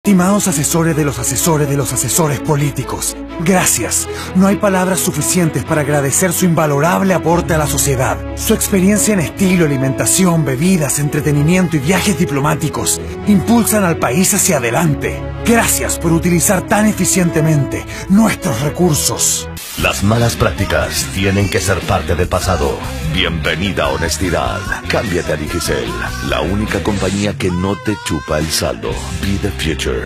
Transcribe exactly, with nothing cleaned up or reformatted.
Estimados asesores de los asesores de los asesores políticos, gracias. No hay palabras suficientes para agradecer su invalorable aporte a la sociedad. Su experiencia en estilo, alimentación, bebidas, entretenimiento y viajes diplomáticos impulsan al país hacia adelante. Gracias por utilizar tan eficientemente nuestros recursos. Las malas prácticas tienen que ser parte del pasado. Bienvenida honestidad. Cámbiate a Digicel, la única compañía que no te chupa el saldo. Be the future.